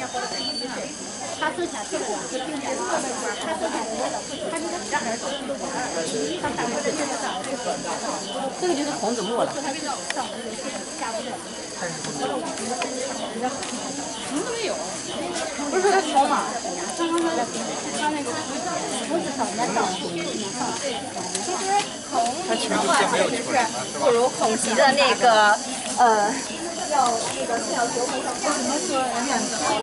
他剩下这个是并且他剩下的他这个让人说都不他才会这个就是孔子墨了。什么都没有，不是说他抄嘛？他那个不是上年上其实孔的话就是不如孔集的那个要那个要求。